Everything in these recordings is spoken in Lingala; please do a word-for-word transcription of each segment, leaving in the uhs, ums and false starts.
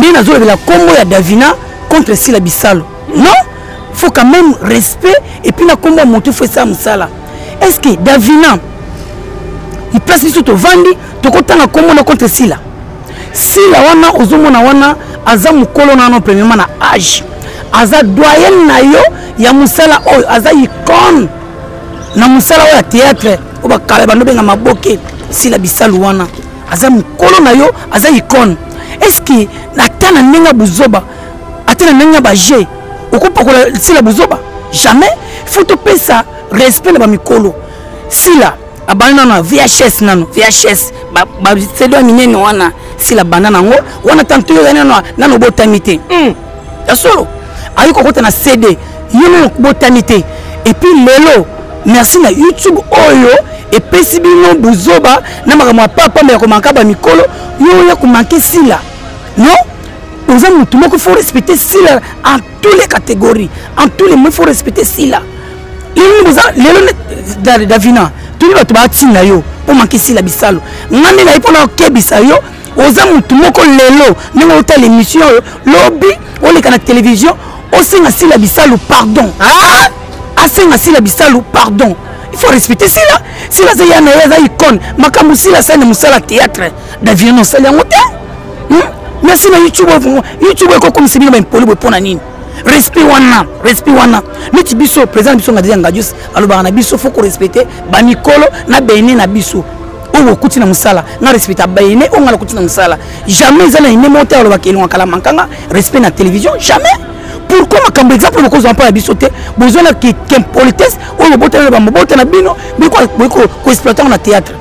bien nazo la combo ya Davina contre Sila Bissalo. Non, faut quand même respect et puis na combo monter faut ça musala. Est-ce que Davina il place biso to vandi to kotanga combo na contre Sila. Sila wana ozomona wana aza mukolo na no premièrement na âge. Aza doyen na yo ya musala oyo aza icône na musala oyo ya théâtre oba kala bando benga maboke Sila Bissalo wana aza mukolo na yo aza icône. Est-ce que na tana nenga buzoba atana nenga ba G okupa ko Sila buzoba jamais faut te payer ça respect na ba mikolo Sila abana na V H S nano V H S ba ba sedo minene wana Sila banana ngo wana tanto yo nano nano botamité hmm ya solo ayiko kota na C D yino botamité et puis lelo merci na YouTube oyo et pesi bino buzoba na makamwa papa me ko manka ba mikolo yo ya ko manquer Sila non aux hommes tout le monde faut respecter Sila en toutes les catégories en tous les mots faut respecter Sila il nous a lelo Davina tout le monde bati na yo pour manquer Sila Bissalo ngani na ipona kebisa yo aux hommes tout le monde lelo ningo hôtel émission lobby on est à la télévision aussi na Sila Bissalo pardon ah asenga Sila Bissalo pardon il faut respecter Sila Sila za yana ya za icône makamu Sila sana musala théâtre Davina no sala ngote merci na YouTube YouTube ko comme sibina ba impoli bo pona nini respect wana respect wana niti biso président biso ngadi ngadius aloba na biso faut ko respecter ba mikolo na bene na biso o kuti na musala na respecter bene o ngala kuti na musala jamais zana ine monter aloba kelonga kala mankanga respect na télévision jamais pourquoi makambo exemple ko zo pa biso te besoin na que politesse o lo botana ba mobota na bino biko ko ko exploiter na théâtre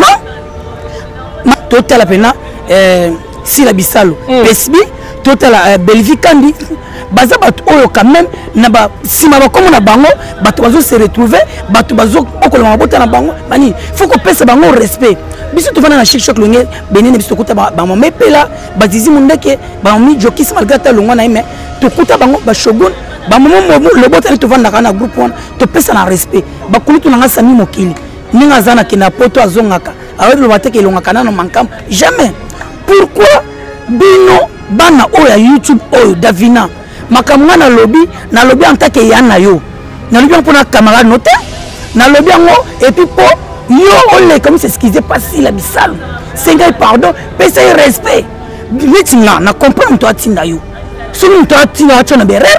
non total la pena euh Sila Bissalo Pesbi total uh, Belvi Kandi baza bat oyo quand même na ba sima ba comme na bango bato bazo se retrouver bato bazo okola mabota na bango bani faut ko pesa bango respect biso to vana na chic choc longue benene biso kuta ba ba mepela ba dizi mundeke ba mi jokis malgré ta longo na ime to kuta bango ba shogun ba momo le bota to vana na groupe one to pesa na respect ba kulutu na sami mokili ninga zana kina poto azongaka avec le bateke longa kana no mankam jamais. Pourquoi bino bana oya YouTube oyo Davina makamwa na lobby na lobby en tant que yana yo na lobby pour na camarade noté na lobby ngo et puis po yo on les comme c'est ce qui s'est passé la Bissalo c'est un pardon pesa respect mitinga na comprendre toi tinda yo sulu toi tinda tu na bere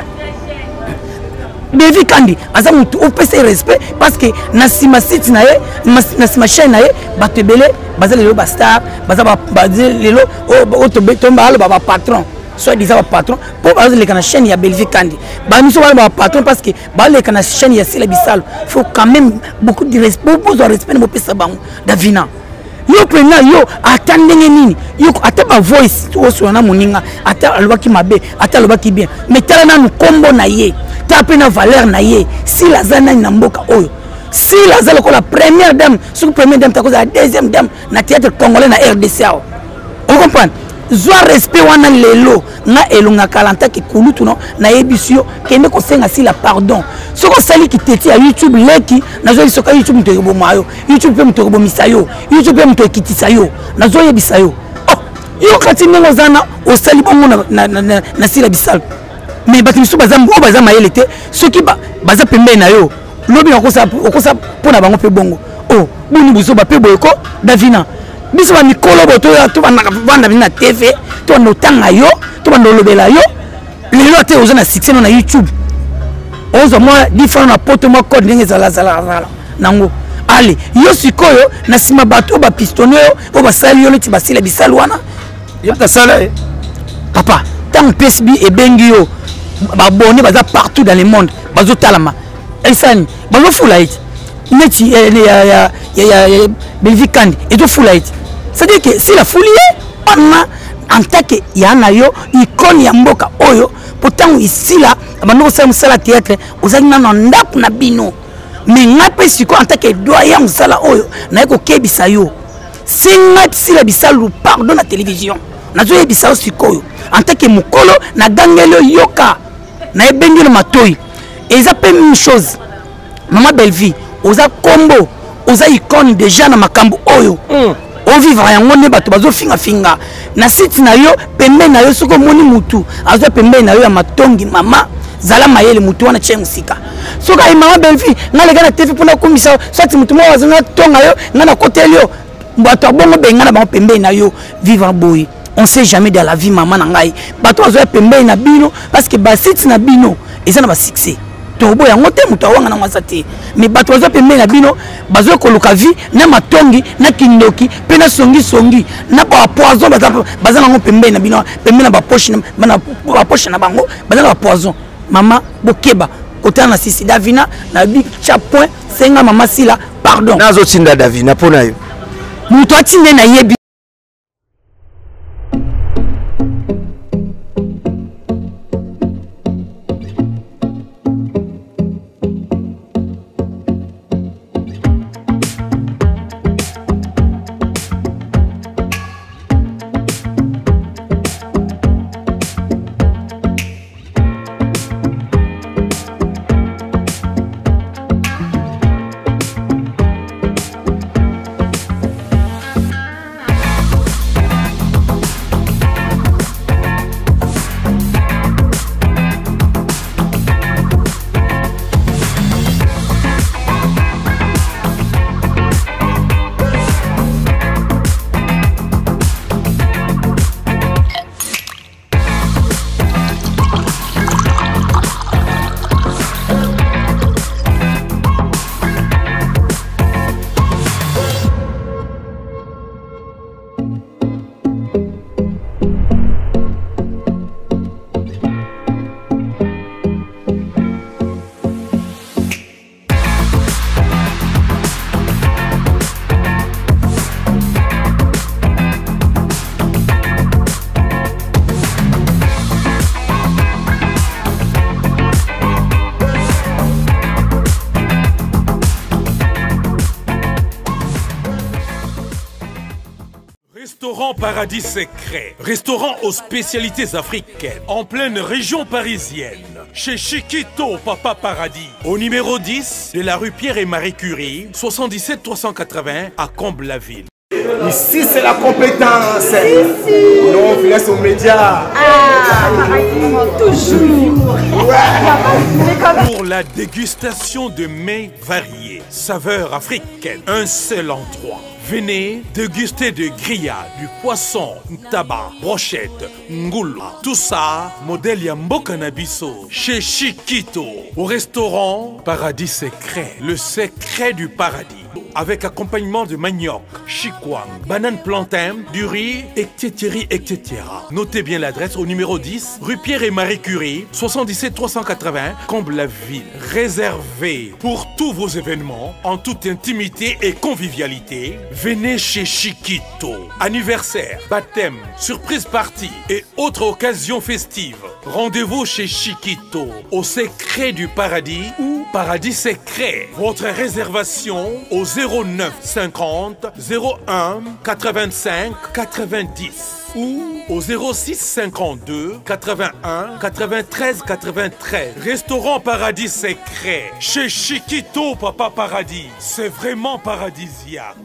Bevi Kandi aza mutu o pesa respect parce que na sima site na ye na sima chaîne na ye batebele bazali le bastar bazaba bazali le o to betomba le baba patron soit disant patron pour bazali kana chaîne ya Bevi Kandi ba miso ba patron parce que ba le kana chaîne ya Sila Bissalo faut quand même beaucoup de respect pour respect mo pesa bango Davina yo prena yo atandenge nini yo ata ba voice to so na moninga ata alobaki mabe ata alobaki bien mais tala na kombo na ye tape na valeur na ye Sila zana na mboka oyo Sila zala ko la première dame sur première dame ta ko la deuxième dame na théâtre congolais na R D C A on comprend zwa respect wana lelo na elonga kalanta ki kulutu no na yebisio kende ko senga Sila pardon soko sali ki teti ya YouTube leki na zo isoka YouTube mto yebo mayo YouTube pe mto yebo misayo YouTube pe mto ekitisa yo na zo yebisa yo oh yo kati nengo zana o sali bongo na na na, na Sila Bissalo mais batimiso bazam o bazama yelete soki ba baza pembe na yo lobi na kosa okosa pona bango pe bongo oh boni buzo ba pe boyeko Davina biso ba mikolo boto ya to bana vanda bina T V to no tanga yo to bana lobela yo lelo te ozana succès na YouTube ozo moi différent na poto mo code ndenge zala zala zala nango allez yo sikoyo na sima bato ba pistonné o ba sali yo leti ba Sila Bissalo wana yo ta sala papa tant P S B et bengi yo ba bonné baza partout dans le monde bazo talama esani bazo fulaiti neti ya ya ya ya Bevi Kandi et to fulaiti c'est à dire que si la folie en tant que yana yo icône ya mboka oyo pourtant ici là bano ça musala théâtre ozali na ndako na bino mais ngape siko en tant que doyen musala oyo na ko kebisa yo singa Sila Bissalo pardon na télévision na zo yebisa siko en tant que mukolo na gangelo yoka na ebengelo matoi et ça peut une chose maman Belvi oza combo oza icône déjà na makambo oyo o vivre yango ne bato bazo finga finga na site na yo pembe na yo soko moni mutu azo pembe na yo ya matongi mama zala mayele mutu wana che musika soka imama belfi ngale kana T V pona komisa sati mutu mo wazanga tonga yo ngana koteli yo bato bongo benga na ba pembe na yo vivre boy. On sait jamais dans la vie maman nangai bato azo pembe na bino parce que ba site na bino eza na ba succès tobo yango te mutu awanga na masate mais bato azo pembe na bino bazo koluka vie na matongi na kindoki pe na songi songi na ba poison baza nango pembe na bino pembe na ba poche na ba poche na bango baza na ba poison mama bokeba kota na sisi Davina na bi cha point senga mama sila pardon nazo tinda Davina pona yo mutu atinde na yebi. Restaurant Paradis Secret, restaurant aux spécialités africaines, en pleine région parisienne, chez Chiquito Papa Paradis, au numéro dix de la rue Pierre et Marie Curie, soixante-dix-sept trois cent quatre-vingts à Comble-la-Ville. Ici c'est la compétence. Non, on laisse aux médias. Ah, toujours. Ouais. Pour la dégustation de mets variés, saveurs africaines, un seul endroit. Venez déguster de grillades, du poisson, tabac, brochette, ngoula. Tout ça, modèle Yambo Cannabiso, chez Chiquito, au restaurant Paradis Secret, le secret du paradis. Avec accompagnement de manioc, chikwang, banane plantain, du riz, et cetera et cetera. Notez bien l'adresse au numéro dix, rue Pierre et Marie Curie, soixante-dix-sept trois cent quatre-vingts, Comble-la-Ville. Réservé pour tous vos événements, en toute intimité et convivialité. Venez chez Chiquito. Anniversaire, baptême, surprise party et autres occasions festives. Rendez-vous chez Chiquito, au secret du paradis ou Paradis Secret. Votre réservation au zéro neuf cinquante zéro un quatre-vingt-cinq quatre-vingt-dix ou au zéro six cinquante-deux quatre-vingt-un quatre-vingt-treize quatre-vingt-treize. Restaurant Paradis Secret chez Chiquito Papa Paradis. C'est vraiment paradisiaque.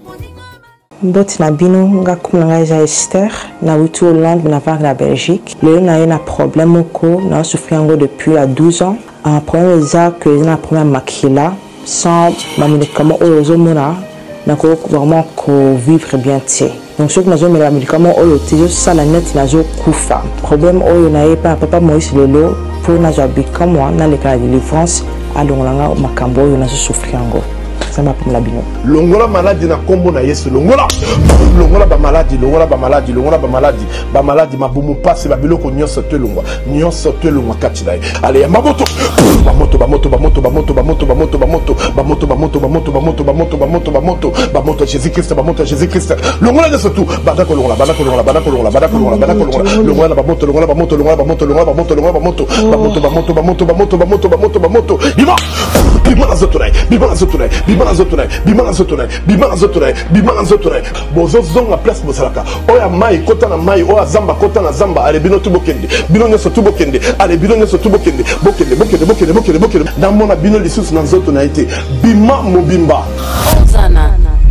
Mboti na bino nga kumanga ja Esther na wutu Hollande na vague la Belgique. Le na un problème oko na souffrir depuis à douze ans. Un problème ça que na problème makila sans ma médicament aux homona na ko vraiment ko vivre bien ti. Donc ce que nous avons les médicaments oyo ti ça la net na zo kufa. Problème oyo na pas papa Moïse lelo pour na zo bika moi na le cas de délivrance alongolanga makambo oyo na zo souffrir ngo. Ça m'a pour la bino. Longola maladie na kombo na Yesu longola. Longola ba maladie, longola ba maladie, longola ba maladie, ba maladie mabumu passe ba biloko nyonso te longwa. Nyonso te longwa katila. Allez, mamoto. Ba moto ba moto ba moto ba moto ba moto ba moto ba moto ba moto ba moto ba moto ba moto ba moto ba moto ba moto ba moto Jésus Christ ba moto Jésus Christ. Longola de surtout bada ko longola bada ko longola bada ko longola bada ko longola bada ko longola. Longola ba moto longola ba moto longola ba moto longola ba moto longola ba moto ba moto ba moto ba moto ba moto ba moto ba moto ba moto. Bima. Bima na zotonai. Bima na zotonai. Bima na zotonai. Bima na zotonai. Bima na zotonai. Bima na zotonai. Bozo zonga place bosalaka. Oya mai kota na mai oya zamba kota na zamba ale bino tu bokende. Bino nyoso tu bokende. Ale bino nyoso tu bokende. Bokende bokende bokende bokende bokende. Dans mon bino lisusu na zotonai te. Bima mobimba. Ozana.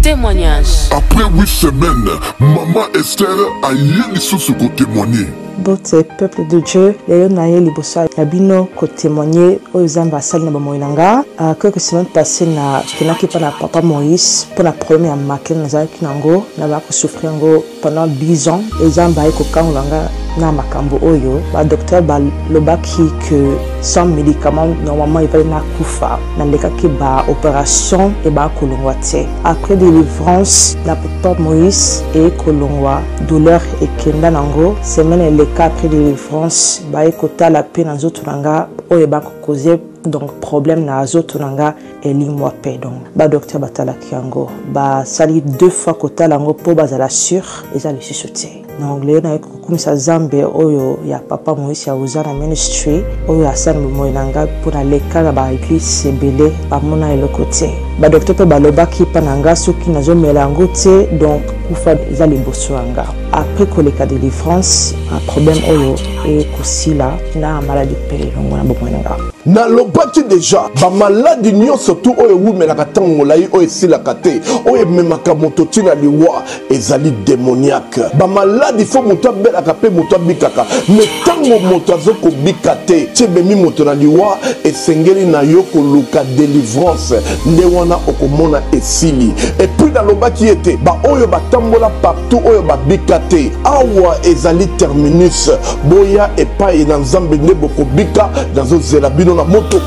témoignage. Après huit semaines, maman Esther a eu sous ko témoigner. Bote peuple de Dieu, les naïe libosa yabino ko témoigner aux ambassades na bamoinanga. Quelques semaines passées na kenaki pa na papa Moïse pour la première marque na zaki nango na ba ko souffrir ngo pendant dix ans. Les ambaye ko kangolanga na makambo oyo ba docteur ba lobaki que sans médicaments normalement il va na kufa na lekaki ba opération et ba kolongwa te. Après délivrance na papa Moïse et kolongwa douleur et kenda nango semaine elle après délivrance ba ekota la peine en zotunanga oyo ba causer donc problème na zotunanga elimwa pe donc ba docteur batala kiango ba sali deux fois kota lango po bazala sûr eza le susote donc le na kumisa zambe oyo ya papa Moïse ya uzana ministry oyo asana moinanga pour na lekala ba église sebele ba mona elokote ba docteur pe balobaki pananga soki nazo melango te donc kufa eza liboswanga après koleka délivrance un problème oyo et kosila na maladie pele longo na bomoinanga na lobaki déjà ba maladie nyo surtout oyo wumelaka tango lai oyo esilaka te oyo memaka moto tina liwa ezali démoniaque ba maladie fo moto abelaka pe moto abikaka mais tango moto azokobika te tibemi moto na liwa esengeli na yo koluka délivrance nde wana okomona esili et puis na lobaki ete ba oyo batambola partout oyo babika te awa ezali terminus boya epai na nzambe nde bokobika nazozela bino na moto.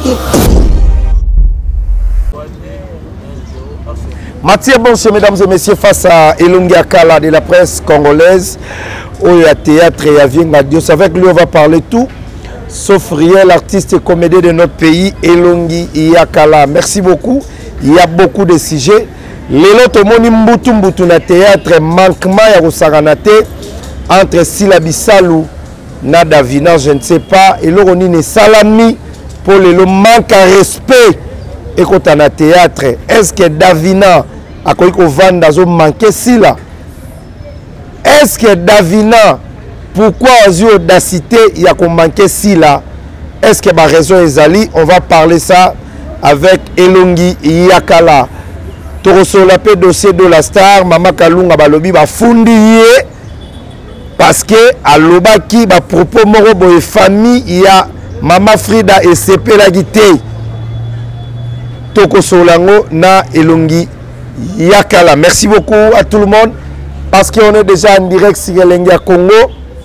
Mathieu Bonche, mesdames et messieurs, face à Elongi Akala de la presse congolaise, Oya Théâtre et Avienga Dios. Avec lui, on va parler tout, sauf réel artiste et comédien de notre pays, Elongi Akala. Merci beaucoup. Il y a beaucoup de sujets. Lelo tomoni mbutu mbutu na théâtre manquement ya kosaganate entre Silabisalou na Davina, je ne sais pas. Et là, on est salami pour le manque à respect. Et quand on a théâtre, est-ce que Davina a quoi qu'on vend dans un manqué si là? Est-ce que Davina, pourquoi aux audacité il y a qu'on manqué si là? Est-ce que ma raison est ali? On va parler ça avec Elongi Yakala. Torosolape dossier de la star, Mama Kalunga Balobi va fundier parce que à l'obaki ba propos moro boy famille il y a Mama Frida et C P la guité. Toko Solango na Elongi Yakala. Merci beaucoup à tout le monde parce qu'on est déjà en direct sur Elenga Congo.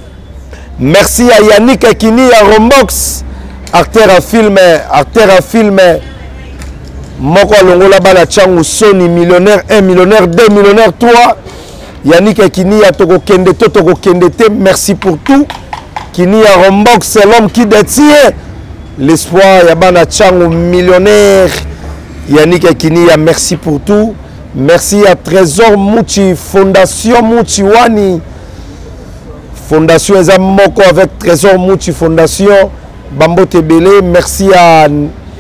Merci à Yannick Akini à Rombox, acteur à film, acteur à film. Moko Longola Bala Changu Sony millionnaire un millionnaire deux millionnaire trois. Yannick Akini à Toko Kende Toko Kende. Merci pour tout. Kini à Rombox c'est l'homme qui détient l'espoir. Yabana Changu millionnaire. Yannick Akini, merci pour tout. Merci à Trésor Mouchi, Fondation Mouchiwani. Fondation Ezamoko avec Trésor Mouchi, Fondation Bambo Tebele. Merci à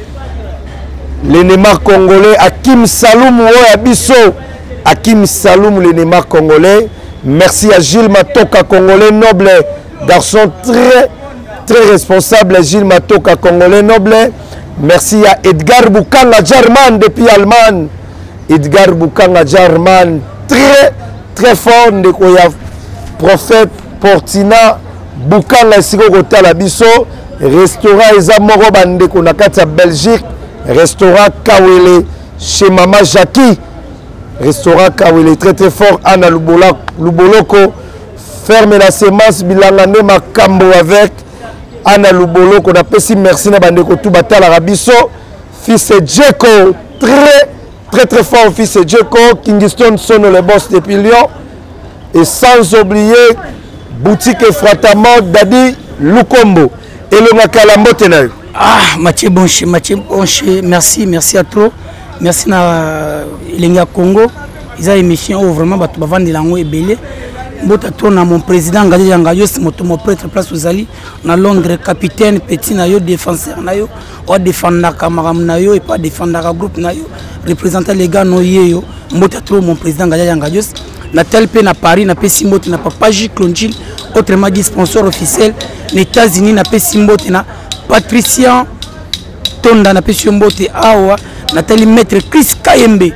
l'Enemar congolais, Hakim Saloum Abisso. Hakim Saloum, l'Enemar congolais. Merci à Gilles Matoka, congolais noble. Garçon très, très responsable, Gilles Matoka, congolais noble. Merci à Edgar Boukanga German depuis Allemagne. Edgar Boukanga German, très très fort de Koya prophète Portina Boukanga Siko Kota Biso. Restaurant Ezamoro Bande Konakata Belgique. Restaurant Kawele chez Mama Jackie. Restaurant Kawele très très fort. Anna Luboloko. Ferme la semence Bilangane Makambo avec. Anna Lubolo, qu'on appelle si merci na bande ko tout batal arabiso fils Djeko très très très fort fils Djeko Kingston Sono le boss depuis Lyon et sans oublier boutique Fratamo Dadi Lukombo et le Makalambo Tenaï. Ah Mathieu Bonche, Mathieu Bonche, merci merci à toi, merci na Elenga Congo, ils ont émission où vraiment batu bavandi lango ebele. Mbota tourna mon président Ngadja Yangayos moto mo prêtre place aux Ali na Londres capitaine petit na yo défenseur na yo o défendre camarade na yo et pas défendre groupe na yo représentant les gars no yeyo mbota trop mon président Ngadja Yangayos na tel pe na Paris na pe simbote na papa J Clonjil autrement dit sponsor officiel les États-Unis na pe simbote na Patricia Tonda na pe simbote awa na tel maître Chris Kayembe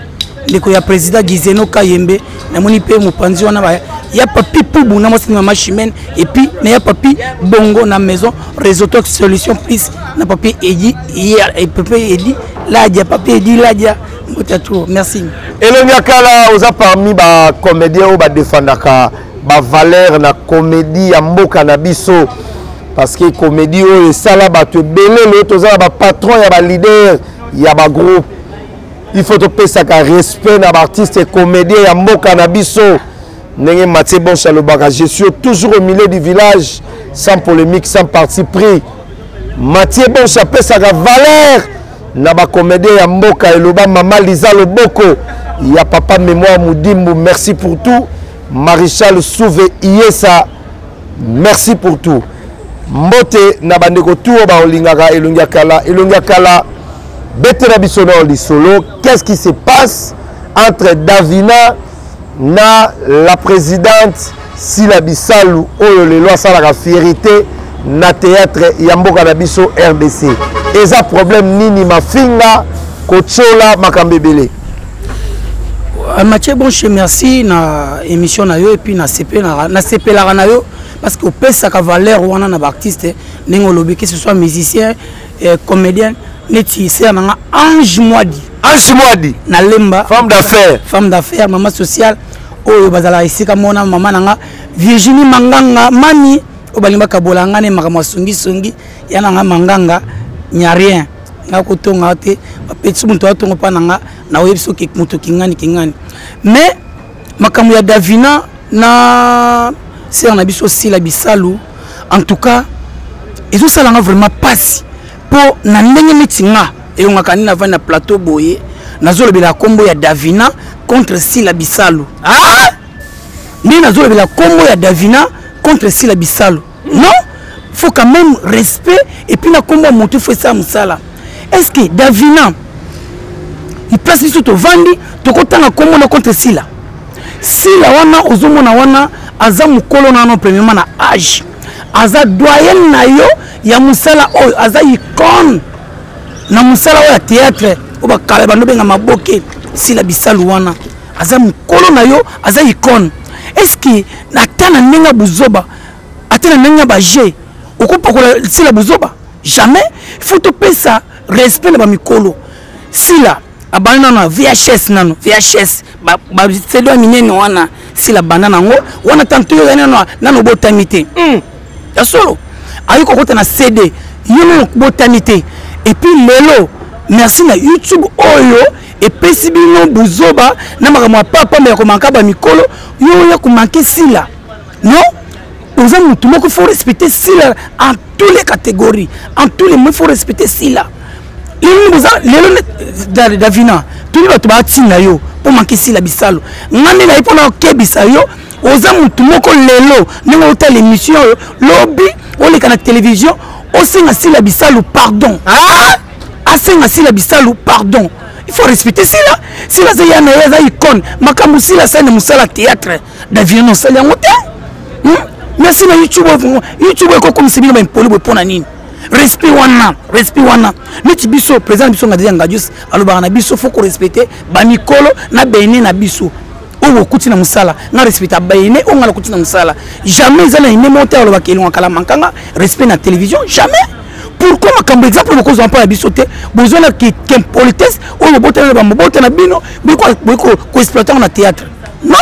ndeko ya président Gizeno Kayembe namoni pe mopanzi wana ba ya papi pubu na mosi mama chimene et puis na ya papi bongo na maison réseau Tox solution plus na papi Edi hier et papi Edi là dia papi Edi là dia motatou merci Elonga kala oza parmi ba comédien ou ba défendaka ba valeur na comédie ya mboka na biso parce que comédie o sala ba te belé le toza ba patron ya ba leader ya ba groupe il faut te pesa ka respect na ba artiste et comédien ya mboka na biso ndenge Mathieu Boncha lobaka je suis toujours au milieu du village sans polémique sans parti pris Mathieu Boncha pesa ka valeur na ba comédien ya mboka eloba mama Liza Loboko ya papa mémoire Moudimbu merci pour tout Maréchal Souve Iesa merci pour tout mbote na bandeko tout ba olingaka elongia kala elongia kala bete na bisono li solo qu'est-ce qui se passe entre Davina na la présidente Sila Bisalou oyo le loi sala ka fierté na théâtre ya mboka na biso R D C eza problème nini mafinga kochola makambebele Mathieu Bonche merci na émission na yo et puis na C P na na C P la na yo parce que au pesa ka valeur wana na artiste ningo lobi que ce soit musicien et comédien neti c'est na Ange Mwadi Ange Mwadi na lemba femme d'affaires femme d'affaires maman sociale oyo bazala isika mona mama nanga Virginie Manganga mani obalimba kabolanga ne makama songi songi yana nga manganga nyarien ngako tonga te petit muntu atongo pa nanga na oyebiso ke mutu kingani kingani mais makamu ya Davina na c'est na biso Sila Bisalou en tout cas ils ont ça là vraiment passe pour na ndenge mitinga et on a kanina na vana plateau boye nazolo bila combo ya Davina contre Sila Bisalou ah ni nazolo bila combo ya Davina contre Sila Bisalou non faut quand même respect et puis na combo monter fait ça musala est-ce que Davina il place biso to vandi to kotanga combo na contre Sila Sila wana ozomona wana aza mukolo na no premièrement na âge aza doyen na yo ya musala oyo aza icône na musala oyo ya théâtre oba kala bando benga maboke Sila Bisalou wana aza mukolo na yo aza icône est-ce que na tana nenga buzoba atana nenga ba G okopokola Sila buzoba jamais il faut te payer ça respect na ba mikolo Sila abana na V H S nano V H S ba ba sedo minene wana Sila banana ngo wana tanto yo nano nano botamité hmm ya solo ayiko kota na C D yono botamité et puis lelo merci na YouTube oyo et pesibino buzoba na makamo papa mais ko manka ba mikolo yo ya ko manquer Sila non aux hommes tout monde faut respecter Sila en toutes les catégories en tous les mots il faut respecter Sila il nous a lelo Davina tout le monde tina yo pour manquer Sila Bisalou ngani na ipo na kebisa yo aux hommes tout monde lelo ningo hôtel émission lobby on les canaux télévision au sein Sila Bisalou pardon ah asenga Sila Bisalou pardon il faut respecter Sila Sila c'est yana ya icône makamu Sila ça ne musala théâtre Davina non sala ngote merci na YouTube YouTube ko comme c'est bien impoli pour na nini respect wana respect wana neti biso président biso ngadi ngadius aloba na biso faut ko respecter ba mikolo na bene na biso o kuti na musala na respecter bene o ngala kuti na musala jamais za na ine monter aloba kelwa kala mankanga respect na télévision jamais pourquoi makambo exemple ko zo pa biso te besoin na ki politesse o botana ba mbota na bino biko biko ko exploiter na théâtre non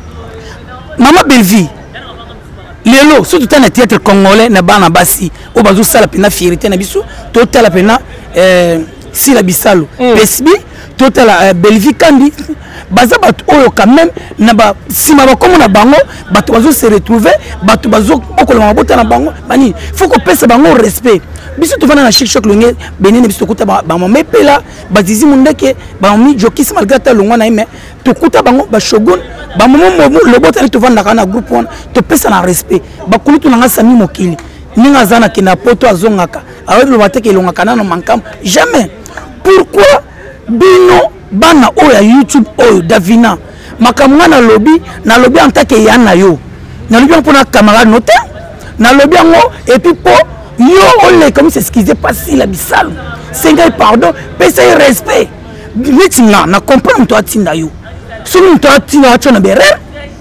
Maman Belvie lelo surtout dans le théâtre congolais na bana basi o bazo sala pena fierté na biso total la pena euh Sila Bisalou pesbi total la Belvie kandi baza bato oyo quand même na ba sima ba comme na bango bato bazo se retrouver bato bazo okola mabota na bango bani faut ko pesa bango respect biso to vana na chic choc longue benene biso kuta ba mama mepela bazizi mundeke ba mi jokis malgré ta longwa na ime to kuta bango ba shogun ba momo le bota to vana na groupe one to pesa na respect ba kulutu na sami mokili ninga zana kina poto azongaka alors le bata ke longaka na mankam jamais pourquoi bino bana oya YouTube oyo Davina makamwa na lobby na lobby en tant que yana yo na lobby pour na camarade noté na lobby ngo et puis po yo on les comme c'est ce qui s'est passé la Bisalou c'est un pardon pesa respect nitinga na comprendre toi tinda yo soki moto atina atio na berere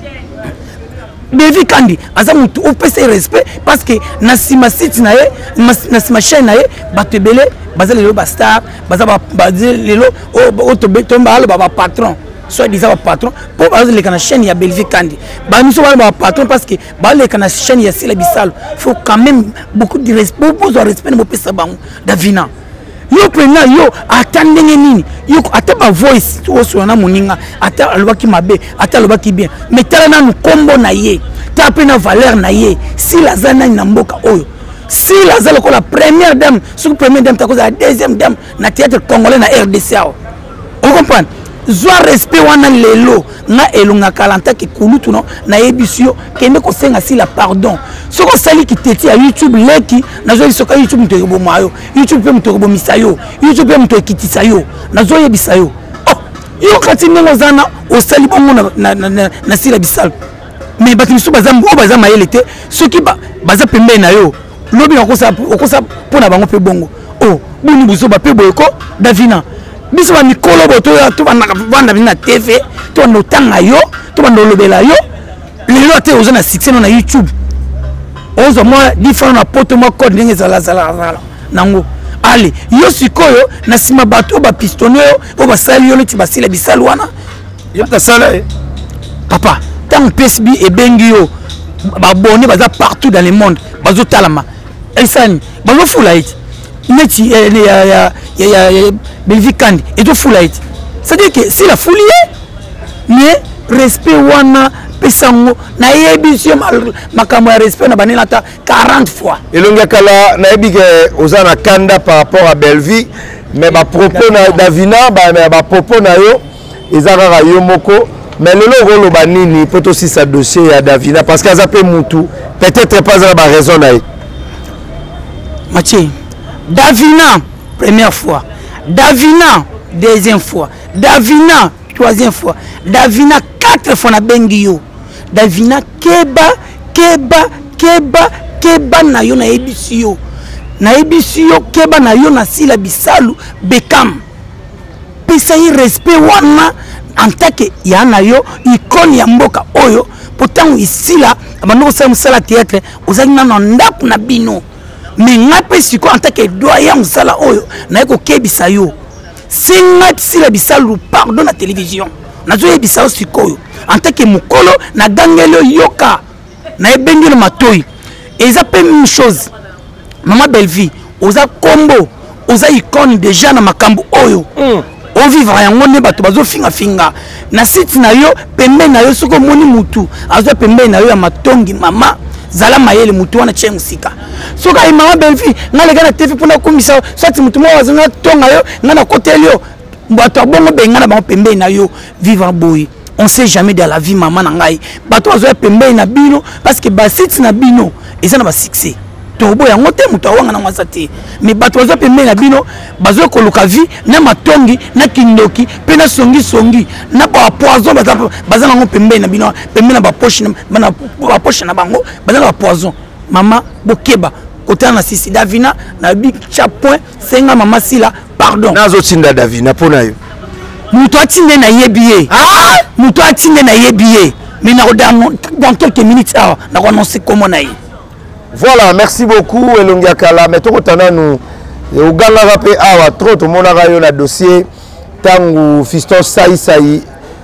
Belvi kandi aza mutu opesa respect parce que na sima site na ye na sima chaîne na ye bato ebele baza lelo ba star baza ba lelo o to betomba alo ba patron soit disant ba patron pour baza le kana chaîne ya Belvi kandi ba miso ba patron parce que ba le kana chaîne ya Sila Bissalo faut quand même beaucoup de respect pour respect mo pesa bango Davina yo prena yo atandenge nini yo ata ba voice to so na moninga ata alobaki mabe ata alobaki bien mais tala na kombo na ye ta pena valeur na ye si la zana na mboka oyo si la zala ko la première dame sous première dame ta ko la deuxième dame na théâtre congolais na R D C A on comprend zwa respect wana lelo na elunga kalanta ki kulutu no na ebisio kende ko senga si la pardon soko sali ki teti ya YouTube leki na zo isoka YouTube mto bo mayo YouTube pe mto bo misayo YouTube pe mto kitisa yo na zo yebisa yo oh yo kati nengo zana o sali bongo na na na, na Sila Bissalo mais batimisu bazambo bazama yelete soki ba baza pembe na yo lobi okosa okosa pona bango pe bongo oh buni buso ba pe boyeko Davina biso ba mikolo boto ya to bana bana bina T V to no tanga yo to bana lobela yo lelo te oza na succès na YouTube ozo moi différent na poto mo code ndenge zala zala zala nango ale yo sikoyo na sima bato ba pistonné o ba sali yo leti ba Sila Bissalo wana yo ta sala papa tant P S B et bengi yo ba bonné baza partout dans le monde bazo talama esani bazo fula it neti ya ya ya ya Belvi kandi et to fula it c'est-à-dire que si la folie mais respect wana pesango na yebisio makambo ya respect na banela ta quarante fois elonga kala na yebi ke ozana kanda par rapport à Belvi mais ba propos na Davina ba ba propos na yo ezaka yo moko mais lelo rolo ba nini poto si sa dossier ya Davina parce que azape mutu peut-être pas za ba raison na Mathieu Davina première fois Davina deuxième fois Davina troisième fois Davina quatre fois na bengi yo Davina keba keba keba keba na yo na ebisi yo na ebisi yo keba na yo na Sila Bissalo Bekam pesa yi respect wana en tant que ya na yo icône ya mboka oyo pourtant isila abano sa musala théâtre ozali na ndako na bino mais ngape siko en tant que doyen musala oyo na ko kebisa yo singa Sila Bissalo pardon na télévision na zo yebisa sikoyo en tant que mukolo na gangelo yoka na ebengelo matoi eza pe même chose maman Belvi oza kombo oza icône déjà na makambo oyo mm. on vivra yango ne bato bazo finga finga na site na yo pembe na yo soko moni mutu azo pembe na yo ya matongi mama zala mayele mutu wana che musika soka ai maman Belvi ngale kana T V pona komisa soit mutu mo wazanga tonga yo ngana kotelio bato bongo benga na ba pembe na yo vivre boy on sait jamais dans la vie maman na ngai bato azo pembe na bino parce que ba site na bino eza na ba succès to boya ngote mutu awanga na mwasate mais bato azo pembe na bino bazo koluka vie na matongi na kindoki pe na songi songi na ba poison baza baza na pembe na bino pembe na ba poche na ba poche na bango baza na ba poison mama bokeba kota na sisi Davina na big chapoint senga mama Sila pardon nazo tinda Davina pona yo muto atinde na yebiye ah muto atinde na yebiye mais na dans dans quelques minutes ah na annoncer comment na yi. Voilà, merci beaucoup Elongia Kala mais to kotana nous uganga rape awa trop to mona ga yo na dossier tangu fiston sai sai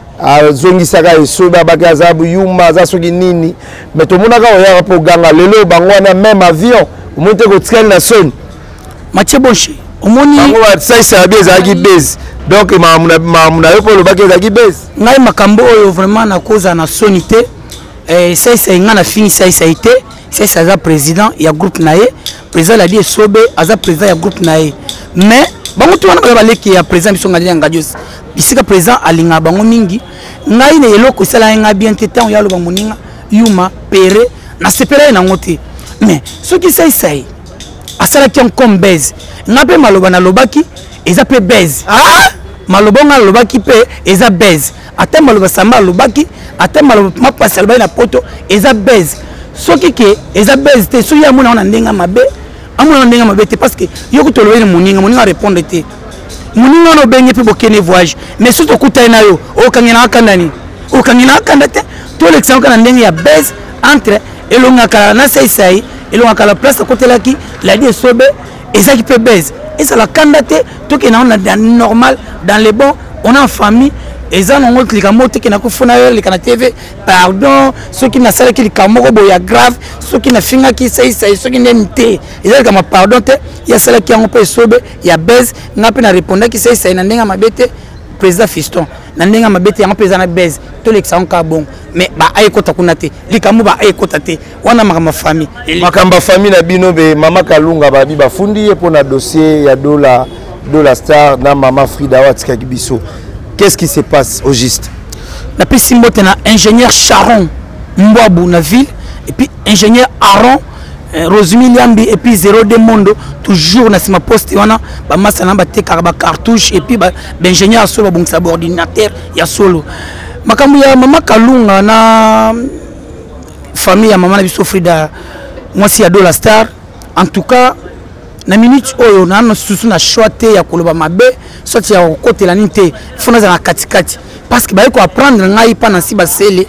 a zongi saka esoba bakazabu yuma za soki nini mais to mona ga ya rape uganga lelo bango na même avion monte ko tskel na son Mathieu Bonchi omoni bango sai sai bien za gi base donc mamuna mamuna yo ko lo bakeza za gi base ngai makambo oyo vraiment na cause na sonité eh sai sai ngana fini sai sai te c'est ça le président il y a groupe naé président a dit sobe aza président il y a groupe naé mais bango tu wana ba leki ya président biso ngali ngadios bisika président alinga bango mingi ngai ne eloko sala nga bien te temps ya lo bamuninga yuma pere na sepera na ngote mais ce qui sai sai asala ki comme base ngape maloba na lobaki eza pe base ah maloba nga lobaki pe eza base ata maloba samba lobaki ata maloba mapasa loba na poto eza base soki ke eza base te so ya mona na ndenga mabe amona ndenga mabe te parce que yoko tolobeli moninga moninga répondre te moninga no benye pe bokene voyage mais surtout kuta na yo o kangena kandani o kangena kandate to l'exemple kana ndenge ya base entre elonga kala na sai sai elonga kala place côté là qui la dit sobe et ça qui peut base et ça la kandate to ke na on a normal dans les bons on a en famille et ça non on clique moto qui na ko fona yo le kana T V pardon ceux qui na sala qui kamoko boya grave ceux qui na finga qui sai sai ceux qui n'aimé et ça comme pardon te ya sala qui on peut sobe ya base na pe na répondre qui sai sai na ndenga mabete président Fiston na ndenga mabete ya président na base to l'exemple ka bon mais ba ay kota kunate likamu ba ay kota te wana makamba famille makamba famille na bino be mama Kalunga ba bi ba fundi pour na dossier ya dola dola star na mama Frida Watika Kibiso. Qu'est-ce qui se passe au juste? La piste na ingénieur Charon Mbouabou na ville et puis ingénieur Aaron euh, Rosemi Liambi et puis zéro de Mondo toujours na sima poste wana ba masana ba te karba cartouche et puis ba ingénieur solo bon subordinateur ya solo makambu ya mama Kalunga na famille ya mama na biso Frida mwasi ya Dola Star en tout cas na minute oyo na no susu na choite ya koloba mabe sorti ya côté la nité fona za na katikati parce que ba ko apprendre ngai pa na si ba sele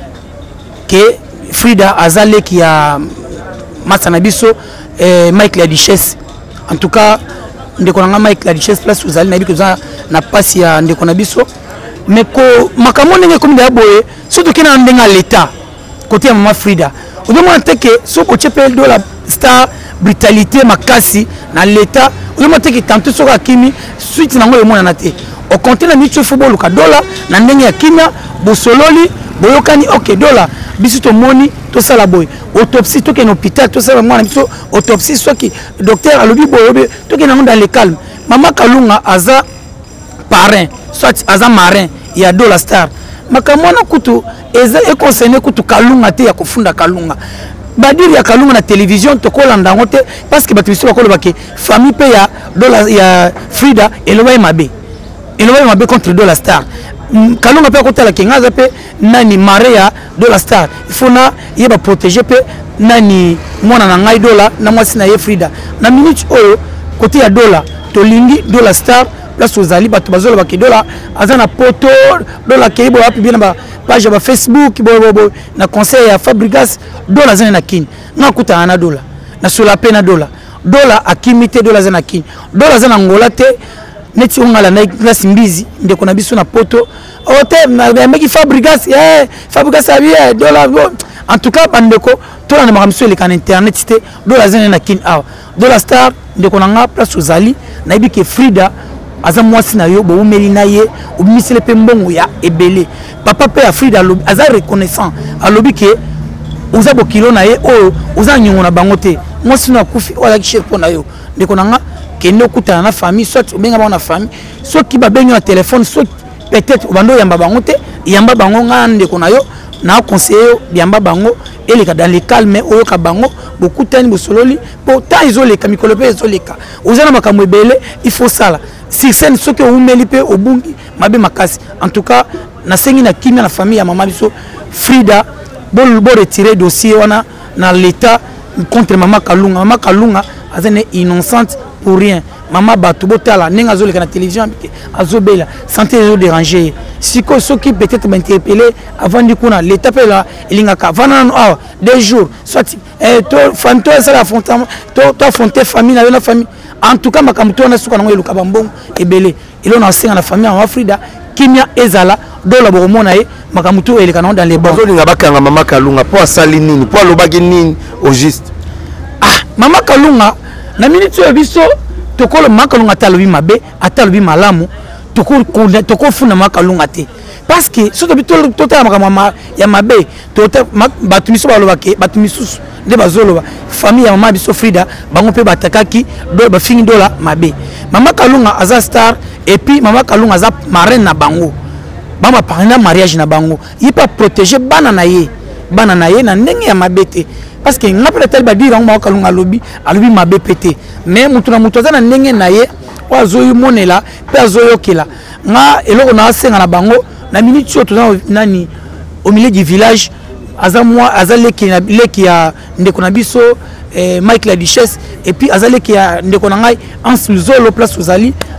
que Frida azale qui a masana biso eh, Mike la Duchesse en tout cas ndeko na Mike la Duchesse place uzali na biko za na passe ya ndeko na biso mais ko makamo ndenge comme ya boye surtout que na ndenga l'état côté ya mama Frida on demande que so ko chepel Dola Star brutalité makasi na l'état on demande que tantôt so ka kimi suite na ngoyo mona na te au compter na mitu football ka Dola na ndenge ya kimia bosololi boyokani OK Dola biso to moni to sala boy autopsie to ke na hôpital to sala mwana biso autopsie so ki docteur alobi boyobe to ke na dans le calme mama Kalunga aza parrain soit aza marin ya Dola Star makamona kutu eza e concerné kutu Kalunga te ya kufunda Kalunga badiri ya Kalunga na télévision to kolanda ngote parce que batibiso bakoloba ke famille pe ya Dola ya Frida eloba mabe eloba mabe contre Dola Star Kalunga pe kotala kengaza pe nani Maria Dola Star il faut na yeba protéger pe nani mwana na ngai Dola na mwasi na ye Frida na minute oyo côté ya Dola to lingi Dola Star place ozali bato bazolo ba Dola azana poto Dola keibo wapi bien ba page ba Facebook bo bo na conseil ya Fabrigas Dola zana na kin na kuta ana Dola na sola pe na Dola Dola akimite Dola zana kin Dola zana ngola te neti ongala na classe mbizi ndeko na biso na poto ote na meki Fabrigas eh Fabrigas abi Dola en tout cas bandeko to na makamso le kan internet te Dola zana na kin aw Dola Star ndeko na nga place ozali na ibi ke Frida aza mwasi na yo bo umeli na ye ubimisele pe mbongo ya ebele papa pe Frida aza reconnaissant alobi ke uza bo kilo na ye o uza nyongo na bango te mwasi na kufi wala ki chef na yo ndeko na nga kende okuta na famille soit obenga ba na famille soit ki ba benyo na téléphone soit peut-être bando yamba bango te yamba bango nga ndeko na yo na conseiller yamba bango eleka dans le calme oyo ka bango beaucoup tani bosololi pourtant izoleka mikolo pe izoleka uza na makambo ebele il faut ça si scène ce que umeli pe obungi mabe makasi en tout cas na sengi na kimia na famille ya mama biso Frida bon bo retirer dossier wana na l'état contre mama Kalunga mama Kalunga azane innocente pour rien mama bato botala nenga zoleka na télévision azobela santé zo déranger siko soki peut-être m'interpeller avant du coup na l'état pe la elinga ka vana ah deux jours soit eh to fanto ça la fontaine to to fonte famille na la famille en tout cas makamto na suka na ngoyo luka bambongo ebele ilo na senga na famille en Frida kimia ezala Dola bomona e makamto eleka na dans les bons bazolinga bakanga mama Kalunga po asali nini po alobaki nini au juste ah mama Kalunga na minute yo biso tokolo mama Kalunga talobi mabe atalobi malamu toko toko funa mama Kalunga te parce que surtout bitolo tota mama ya mabe tota batumiso balobaki batumiso de bazolo famille ya mama biso Frida bango pe batakaki do ba fingi Dola mabe mama Kalunga aza star et puis mama Kalunga aza marraine na bango bama parina mariage na bango il pas protéger bana na ye bana na ye na ndenge ya mabe te parce que ngapela tel ba dire mama Kalunga lobi alobi mabe pété mais mutu na mutu aza na ndenge na ye wazoyi monela pe azoyokela nga eloko na senga na bango na minute yo tozana nani au milieu du village aza moi aza leki na leki ya ndeko na biso eh, Mike la Duchesse et puis aza leki ya ndeko na ngai en Zolo place ozali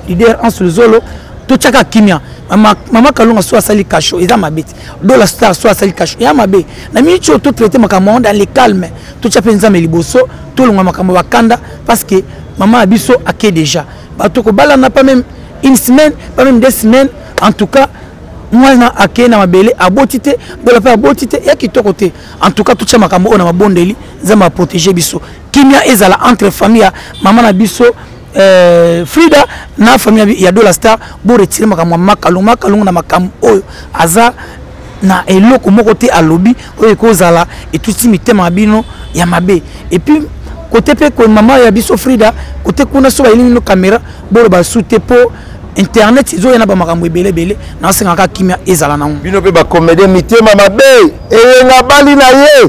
leader en Zolo, tout chaka kimia. Maman maman kalonga soit sali cacho, ils ont ma bête. Do la star soit sali cacho, il y a ma bête. Na mi cho tout traité makamon dans les calmes. Tout chapa nzambe liboso, tout le makamon wakanda parce que maman abiso aké déjà. Batoko bala n'a pas même une semaine, pas même deux semaines. En tout cas, moi na aké na mabele abotité, do la pa abotité ya ki to côté. En tout cas tout chama makamon on a mabondeli, nzamba protéger biso. Kimia ezala entre famille maman na biso Euh, Frida na famille ya do la star bo retirer makamwa makalonga makalonga na makam oyo aza na eloko moko te alobi oyo kozala et tout si mitema bino ya mabe et puis côté pe ko maman ya biso Frida côté kuna so ba ilino caméra bo ba soute po internet izo yana ba makambo ebele bele na senga ka kimia ezala na bino pe ba comédien mitema mabe e nga bali na ye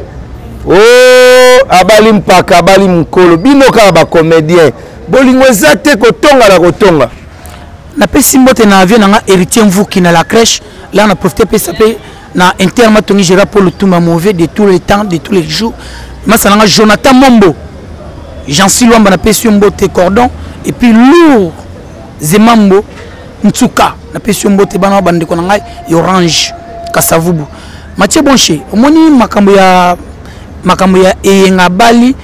oh abali mpaka abali mkolo bino ka ba comédien bolingo ezate kotonga la kotonga na pesi mbote na avion nga héritier mvuki na la crèche là on a profité pe sapé na interma tongi gérant pour le tout mauvais de tous les temps de tous les jours masalanga Jonathan Mombo Jean-Cy Luamba na pesi mbote cordon et puis lourd Zemambo Ntsuka na pesi mbote bana bande ko ngai orange kasavubu Mathieu Bonché omoni makambo ya makambo ya eyenga bali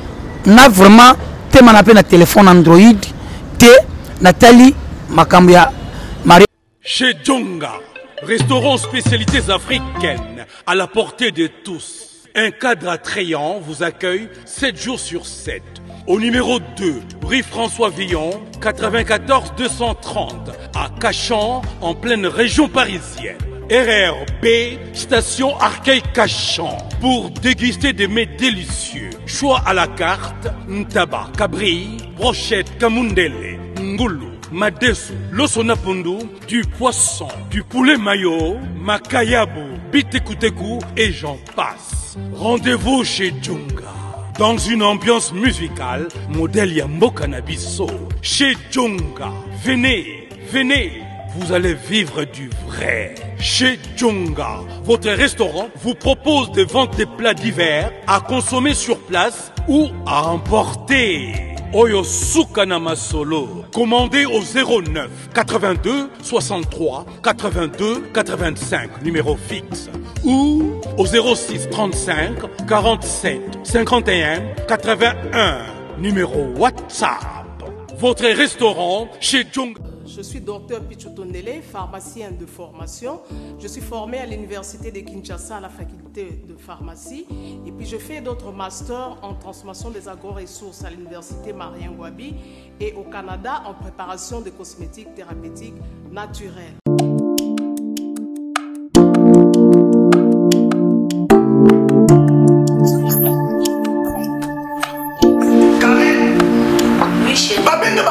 na vraiment te manape na téléphone Android te Nathalie Makambia Marie. Chez Djonga, restaurant spécialités africaines à la portée de tous. Un cadre attrayant vous accueille sept jours sur sept. Au numéro deux, rue François Villon, quatre-vingt-quatorze deux cent trente, à Cachan, en pleine région parisienne. R R B, station Arcueil-Cachan, pour déguster des mets délicieux. Choix à la carte, ntaba, cabri, brochette, kamundele, ngulu, madesu, losonapundu, du poisson, du poulet mayo, makayabu, bitekuteku et j'en passe. Rendez-vous chez Djonga. Dans une ambiance musicale, modèle Yambo Cannabiso. Chez Djonga. Venez, venez. Vous allez vivre du vrai. Chez Djonga, votre restaurant vous propose de vendre des plats divers à consommer sur place ou à emporter. Oyo Sukanama Solo. Commandez au zéro neuf quatre-vingt-deux soixante-trois quatre-vingt-deux quatre-vingt-cinq, numéro fixe. Ou au zéro six trente-cinq quarante-sept cinquante et un quatre-vingt-un, numéro WhatsApp. Votre restaurant chez Djonga. Je suis docteur Pichotondele, pharmacien de formation. Je suis formé à l'université de Kinshasa à la faculté de pharmacie. Et puis je fais d'autres masters en transformation des agro-ressources à l'université Marien Ngouabi et au Canada en préparation de cosmétiques thérapeutiques naturelles. Karen, oui, chérie.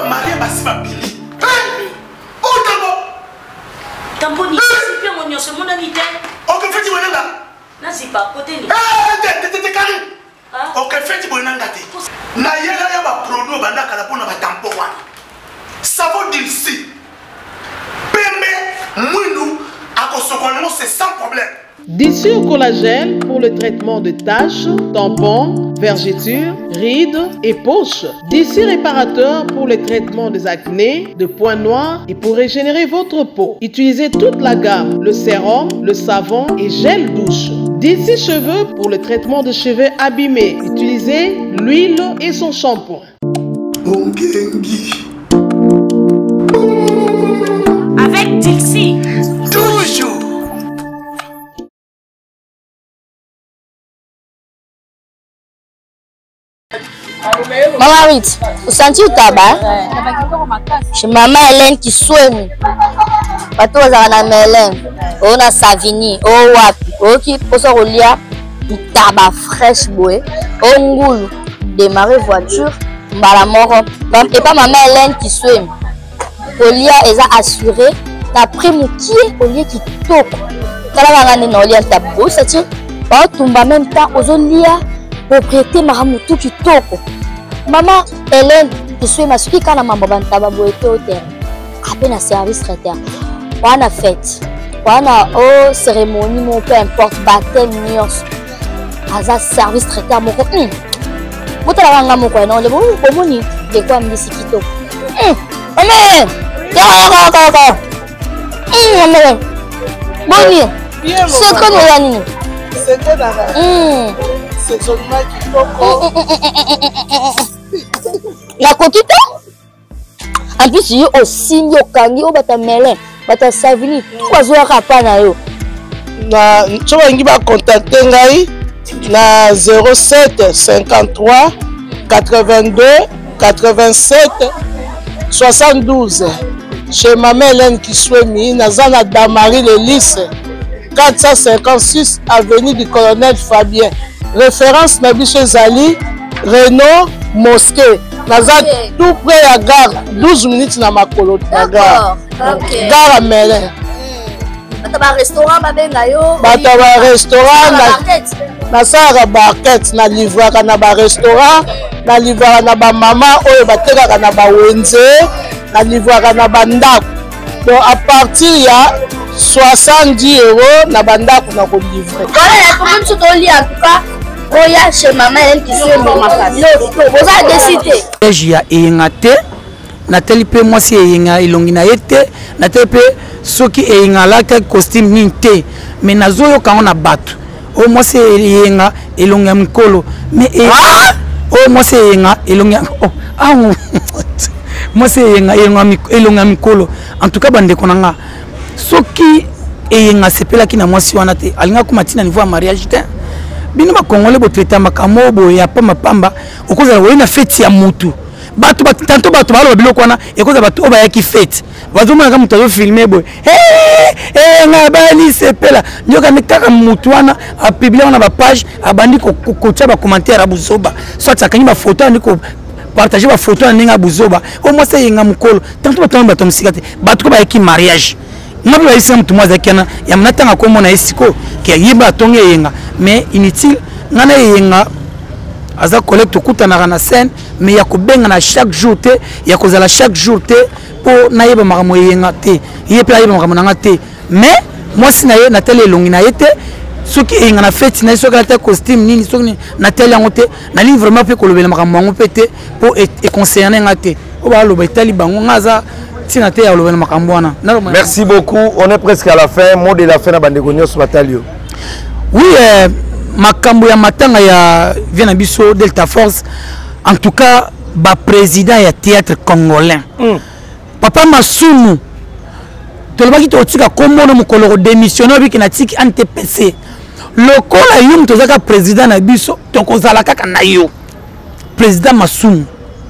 Tamponi, c'est bien mon c'est mon ami. Ok, fais-tu bonheur là? Non, c'est pas côté. Eh, t'es t'es carré. Ok, fais-tu bonheur là? Na yela ya ba produit banda kala pona ba tampon wana. Savon d'ici. Pembe, mwindu, akosokono c'est sans problème. D'ici au collagène pour le traitement de taches, tampons, vergetures, rides et poches. D'ici réparateur pour le traitement des acnés, de points noirs et pour régénérer votre peau. Utilisez toute la gamme, le sérum, le savon et gel douche. D'ici cheveux pour le traitement de cheveux abîmés. Utilisez l'huile et son shampoing. Avec Dixie. Toujours. Maman Rite, vous sentez le tabac? Chez maman Hélène qui soigne. Bato bazana Hélène, on a Savini, oh wapi, oh qui pose au lit, tabac fraîche boé, oh ngoulou, démarrer voiture, mbala moro. Et pas maman Hélène qui soigne. Au lit, elle a assuré, d'après mon qui au lit qui toque. Quand la maman est dans le lit, elle a beau, ça tient, on tombe en même temps aux lit. Propriété maramutu kitoko. Maman Hélène, je suis ma soeur qui a maman bantaba boete au terrain. Après un service traiteur. On a fête. On a oh cérémonie mon peu importe baptême nios. Asa service traiteur mon ko. Hum. Bota la nga mon ko non le bon bomoni de quoi me sikito. Hum. Maman, Kaka kaka. Hum maman. Boni. C'est comme la nini. C'est que nana. Hum. C'est seulement qui coco. La cotita. En plus yo aussi yo kangi o bata melin, bata savini. Kwa zo ka pa na yo. Na choba ngi ba contacter ngai na zéro sept cinquante-trois quatre-vingt-deux quatre-vingt-sept soixante-douze chez Maman Hélène Kiswemi Nazana Damari le lycée quatre cent cinquante-six avenue du colonel Fabien. Référence na biso Zali Renault Mosquée. Nazana tout près à gare douze minutes na makolo na gare. Gare à Melin. Bata ba restaurant ba benga yo. Bata ba restaurant na na sara barquette na livraka na ba restaurant na livraka na ba mama oyo batekaka na ba wenze na livraka na ba ndako. Donc à partir ya soixante-dix euros na ba ndako na ko livrer. Voilà la commune tout on lit en tout cas. Oya chez Maman Hélène qui sont dans ma place. Vous avez décidé. J'ai engate na teli pe moi si enga ilongi na yete na teli pe soki enga la ka costume ninte mais nazo yo ka na batu o moi si enga ilongi mikolo mais o moi si enga ilongi oh ah moi si enga ilongi mikolo en tout cas bande konanga soki enga sepela ki na moi si wana te alinga kuma tina niveau mariage te bino ba congolais bo traiter makamo bo ya pamba pamba okoza we na fête ya mutu bato ba tanto bato ba lo biloko wana ekoza bato oba yaki fête bazo mona kama mtazo filmer boy eh eh nga bali sepela nyoka mikaka mutu wana a publier na ba page abandi ko ko tia ba commentaire abuzoba soit akanyi ba photo ndiko partager ba photo na ninga buzoba o mo se yenga mukolo tanto bato bato msikate bato ko ba yaki mariage ngabi ba isi mtu mwaza kana ya mnatanga ko mona esiko ke yiba tonge yenga mais inutile ngana yenga aza collecte kutana na scène mais ya kobenga na chaque jour te ya kozala chaque jour te pour na yeba makamo yenga te yepe yeba makamo nanga te mais moi si na ye na tele longi na yete soki yenga na fête na soki ta costume nini soki na tele yango te na li vraiment pe kolobela makamo yango pe te pour et concerner ngate o ba loba itali bango ngaza. Merci beaucoup. On est presque à la fin. Mot de la fin à Bandegonio sur Batalio. Oui, euh, makambo ya matanga ya Vienabiso Delta Force. En tout cas, ba président ya théâtre congolais. Mm. Papa Masumu. Tolobaki to tika kombo no mukolo démissionné bi na tiki N T P C. Lokola yum tozaka président na biso to kozala kaka na yo. Président Masumu.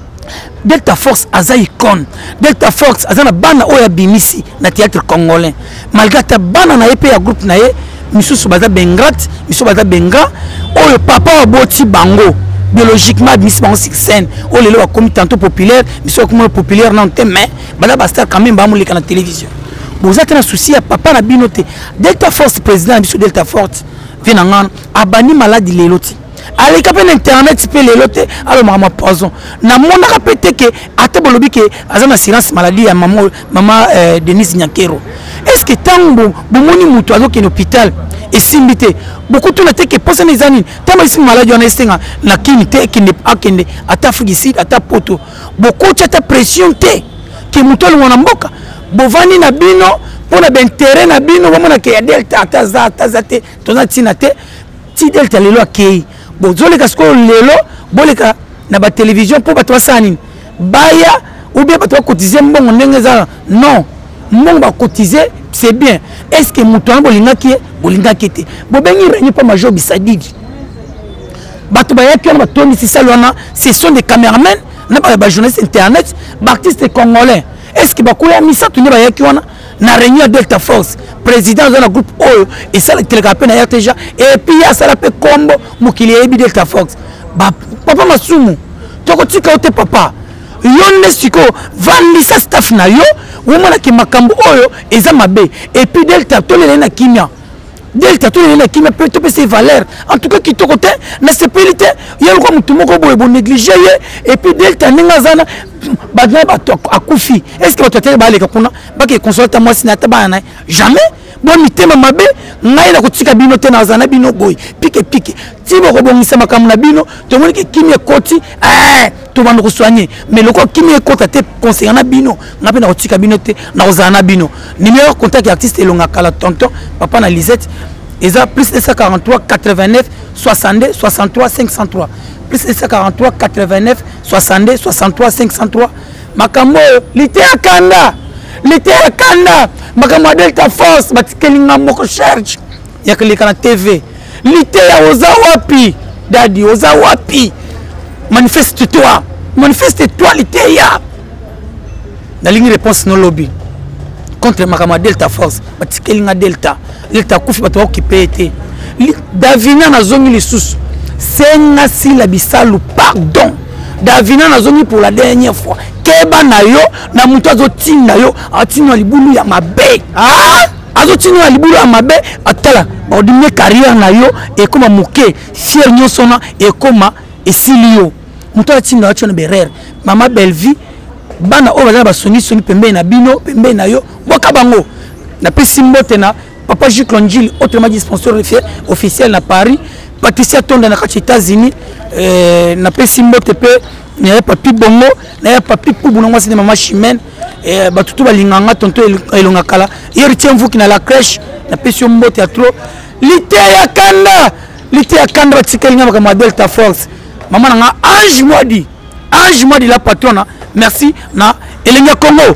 Delta Force aza icône. Delta Force aza na bana oya bimisi na théâtre congolais. Malgré ta bana na épée ya groupe na ye, misusu baza bengrat, misusu baza benga, oyo papa oboti bango. Biologiquement admis bango sur scène. O lelo comme tantôt populaire, misusu comme populaire non te mais bana basta quand même ba mulika na télévision. Vous êtes un souci à papa na binoté. Delta Force président biso Delta Force venanga abani maladie leloti. Allez capé internet pe les loté alors maman poison na mona kapete ke ate bolobi ke azana assurance maladie ya maman maman euh, Denise Nyakero est-ce que tango bomoni mutu azo ke hôpital et simbité beaucoup tout na te ke posa les années tama isi maladie on estenga na kini te kinde akende ata fugisi ata poto beaucoup tata pression te ke mutu lo na mboka bovani na bino pona ben terrain na bino bomona ke ya delta ata za ata za te tona tina te ti delta lelo akei bon zoleka sko lelo boleka na ba télévision pour bato sani baya ou bien bato cotiser mbongo ndenge za non mbongo ba cotiser c'est bien est-ce que mutu an bolinga ki bolinga kete bo bengi renye pas major bisadidi bato ba yaki na toni si salona ce sont des caméramans na ba ba journalistes internet ba artistes congolais est-ce que ba ko ya misa tuni ba yaki wana na réunion Delta Force président de la groupe oyo et ça le télégraphe na R T J et puis ya ça la pe combo mukili ebi Delta Force ba papa Masumu toko tika ote papa yonne siko vandisa staff na yo womona ki makambo oyo eza mabe et puis Delta tolele na kimia Delta tolele na kimia peut to ses valeurs en tout cas qui to côté na sécurité yelo ko mutu moko boye bo négliger et puis Delta ninga zana badna bato akufi est-ce que bato ba leka kuna ba ke consulta moi sinata bana jamais bon mitema mabe ngai na kotika bino te na zana bino boy pique pique ti bo ko bongisa makamu na bino to moni ke kimia koti eh to bande soigner mais le quoi qui me contacté conseiller na bino na pe na otika bino te na ozana bino numéro contact artiste elonga kala tonton papa na Lisette eza plus deux cent quarante-trois quatre-vingt-neuf soixante-deux soixante-trois cinq cent trois plus deux cent quarante-trois quatre-vingt-neuf soixante-deux soixante-trois cinq cent trois makambo lité akanda lité akanda makambo Delta Force batikelinga moko charge ya kelika na T V lité ya oza wapi dadi oza wapi manifeste-toi manifeste-toi lité ya na ligne réponse no lobby contre makambo Delta Force batikelinga Delta Delta kufi bato occupé été Davina na zongi lisusu senga si la bisalu pardon Davina na zongi pour la dernière fois keba na yo na mutu azotinda yo atinwa libulu ya mabe ah azotinwa libulu ya mabe atala baodimie carrière na yo ekoma moke fier nyonso na ekoma esili yo mutu atinda yo tshona berere mama Bellevie bana o bazala basoni soni pembe na bino pembe na yo boka bango na pesi mbote na papa Jules Lonjil autrement dit sponsor officiel na Paris Patricia Tonda na kati États-Unis euh na pesi mbote pe na papi bongo na papi pubu na mwasi de mama Chimène et batutu balinganga tonto elonga kala hier tient vous qui na la crèche na pesi mbote ya trop lité ya kanda lité ya kanda batikelinga makama Delta Force mama na Ange Mwadi Ange Mwadi la patronne merci na Elenia Congo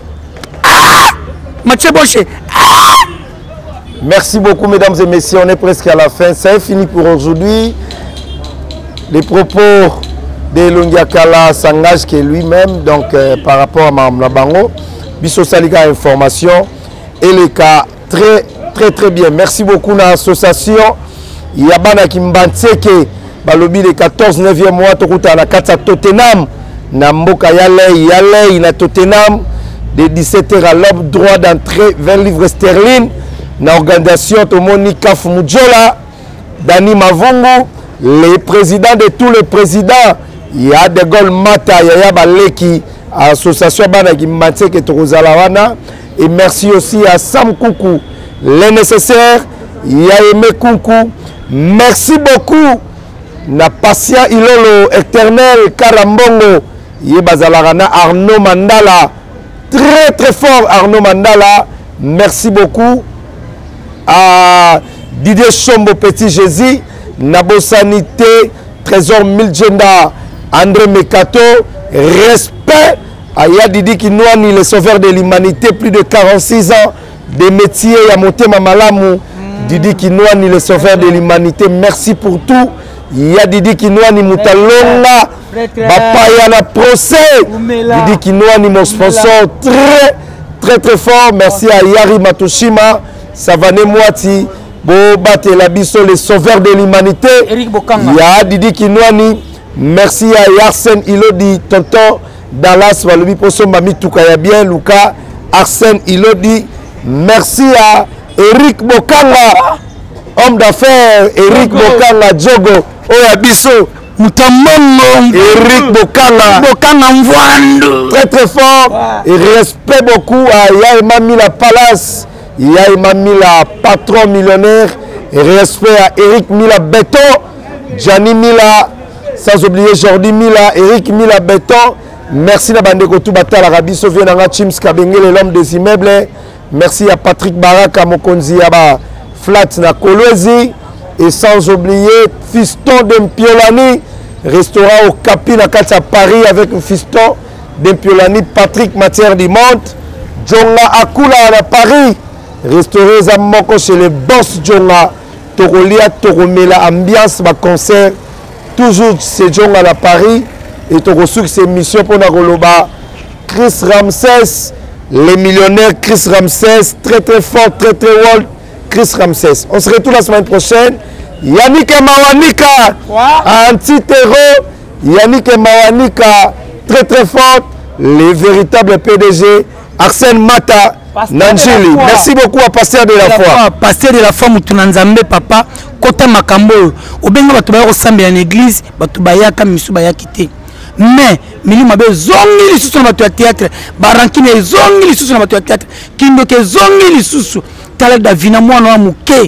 ah Mathieu Boché ah. Merci beaucoup mesdames et messieurs, on est presque à la fin, c'est fini pour aujourd'hui. Les propos de Longiakala s'engagent que lui-même, donc euh, par rapport à Mme Labango, Bisso Saliga Information, et les cas très très très bien. Merci beaucoup à l'association. Il y a Bana Kimbanseke, Balobi le quatorze neuvième mois, Tokuta la Katsa Tottenham, Namboka Yale, Yale, na Tottenham, de dix-sept heures à l'aube, droit d'entrée, vingt livres sterling. Na organisation Tomoni Kaf Mudjola, Dani Mavungu, les présidents de tous les présidents, il y a De Gaulle Mata, Yaya Baleki, association Bana Kimbanse ke Torozalawana, et merci aussi à Sam Koukou, les nécessaires, il y a Aimé Koukou, merci beaucoup, na Passia Ilolo, éternel Karambongo, il y a Bazalarana Arnaud Mandala, très très fort Arnaud Mandala, merci beaucoup. À Didier Chombo Petit Jésus, Nabo Sanité, Trésor Miljenda, André Mekato, respect à Yadidi Kinouani, le sauveur de l'humanité, plus de quarante-six ans, des métiers, Yamote Mamalamu, Didi Kinouani, le sauveur de l'humanité, merci pour tout. Yadidi Kinouani Moutalonga, Bapayana Procès, Didi Kinouani, mon sponsor, très très très fort, merci à Yari Matoshima. Savané Moati, Bobate Labiso, les sauveurs de l'humanité. Eric Bokanga. Ya Didi Kinouani. Merci à Arsène Ilodi, tonton Dallas, Valubi Poso, Mami Toukaya bien, Luka, Arsène Ilodi. Merci à Eric Bokanga, homme d'affaires, Eric Bokanga, Djogo, Oyabiso. Mutamongo, Eric Bokanga, Bokanga Mvoando. Très très fort. Et respect beaucoup à Yaïma Mila Palace. Il y a Mila, patron millionnaire, et respect à Eric Mila Béton, Gianni Mila, sans oublier Jordi Mila, Eric Mila Béton. Merci à Bandeko Toubata, l'Arabie Saoudite, Chims Kabengele, l'homme des immeubles. Merci à Patrick Baraka, Mokonzi Yaba, Flat na Kolwezi, et sans oublier Fiston d'Empiolani, restaurant au Capi na Katsa Paris avec Fiston d'Empiolani, Patrick Matière du Monte, Djonga Akula à Paris. Restaurer Zamoko chez les boss Djonga, Torolia, Toromela, ambiance, ma concert, toujours c'est Djonga à Paris, et Torosouk, c'est mission pour Nagoloba. Chris Ramsès, les millionnaires Chris Ramsès, très très fort, très très world, Chris Ramsès. On se retrouve la semaine prochaine. Yannick et Mawanika, anti-terreau, Yannick et Mawanika, très très fort, les véritables P D G, Arsène Mata. Nanjili, merci beaucoup à Pasteur de la, la foi. Pasteur de la foi, Moutounanzambe, papa, Kota Makambo, Obenga Batubaya ressemble à une église, Batubaya comme Misubaya quitté. Mais, Mili Mabe, Zongi Lissusu na Batu ya théâtre, Barankine, Zongi Lissusu na Batu ya théâtre, Kindoke, Zongi Lissusu, Talek Davina, Mwana Mouke,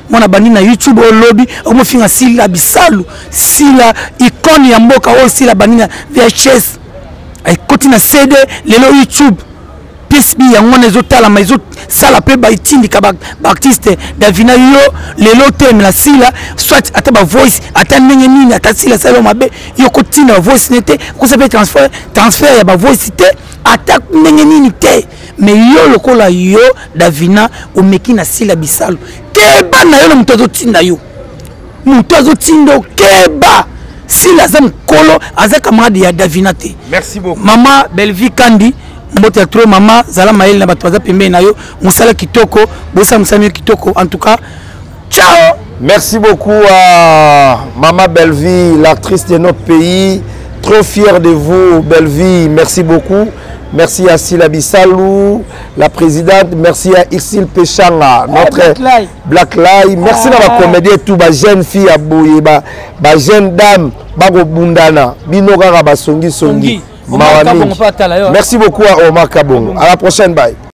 mwana bandi na YouTube au lobby au mo finga sila bisalu sila icône ya mboka o sila bandi na V H S ay koti na C D lelo YouTube pièce bi yango na ezotala ma ezo sala pe ba itindika ba artiste Davina yo lelo thème la sila soit ata ba voice ata ndenge nini ata sila sala mabe yo kotina voice nete ko ça peut transfert transfert ya ba voice te ata ndenge nini te mais yo lokola yo Davina omeki na sila bisalu keba na yo na muto azotinda yo muto azotinda keba sila za mkolo aza camarade ya Davina te. Merci beaucoup Maman Belvi Kandi mbote trop mama zala maeli na bato baza pembe na yo musala kitoko bosa musami kitoko en tout cas ciao. Merci beaucoup à Maman Belvi, l'actrice de notre pays, trop fière de vous Belvi, merci beaucoup. Merci à Sila Bissalou, la présidente. Merci à Ixil Pechanga, notre Black, Black Live. Merci ah. à la comédie, tout les jeunes filles à Bouye, les jeunes dames, Bago Bundana, Binogara Basongi Songi. Merci beaucoup à Omar Kabongo. À la prochaine, bye.